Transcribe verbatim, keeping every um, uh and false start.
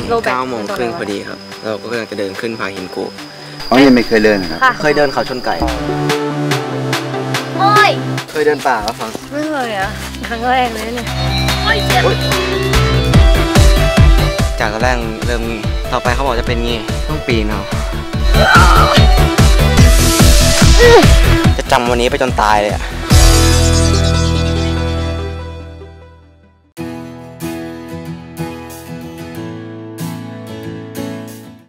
เก้าโมงครึ่งพอดีครับเราก็กำลังจะเดินขึ้นผาหินกูอ๋อยังไม่เคยเดินครับเคยเดินเขาชนไก่โอ้ยเคยเดินป่าปะฟังไม่เคยอ่ะครั้งแรกเลยเนี่ยโอ้ยเจ็บจากตอนแรกเริ่มงี้ต่อไปเขาบอกจะเป็นงี้ต้องปีนเอาจะจำวันนี้ไปจนตายเลยอะ